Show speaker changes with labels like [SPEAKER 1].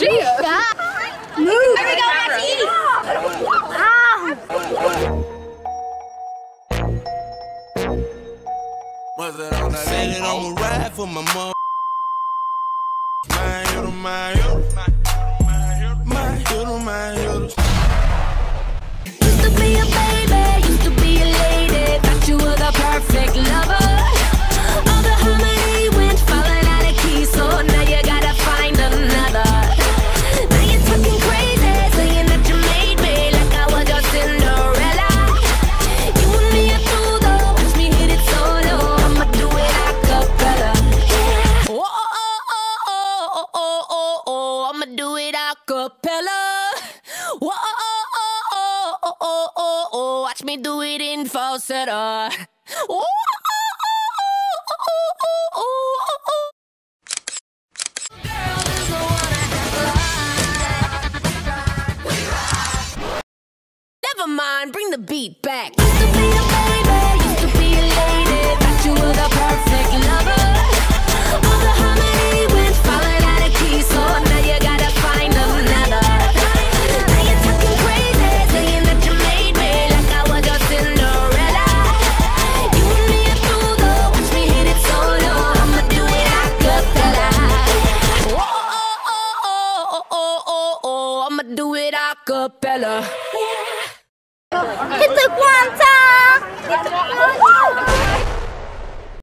[SPEAKER 1] Move. There we go, Maxie.
[SPEAKER 2] Said that I'ma ride for my mom.
[SPEAKER 3] Used to be a baby, used to be a lady. Thought you were the perfect lover. All the harmony went falling out of key, so now you gotta find another. Now you're talking crazy, saying that you made me like I was your Cinderella. You and me are through though, watch me hit it solo. I'ma do it acapella. Oh, oh, oh, oh, oh, oh, oh, oh, I'ma do it acapella. Whoa, oh, oh, oh, oh, oh, oh, watch me do it in falsetto. Whoa, oh, oh, oh, oh, oh. Girl doesn't wanna have fun. Never mind, bring the beat back. Used to be a baby, used to be a lady. Thought you were the perfect lover. All the harmony went falling out of key, so now you gotta find another. Now you're talking crazy, saying that you made me like I was your Cinderella. You and me are through though, watch me hit it solo. I'ma do it acapella. Oh, oh, oh, oh, oh, oh, oh, I'ma do it acapella.
[SPEAKER 1] Hit the guanta.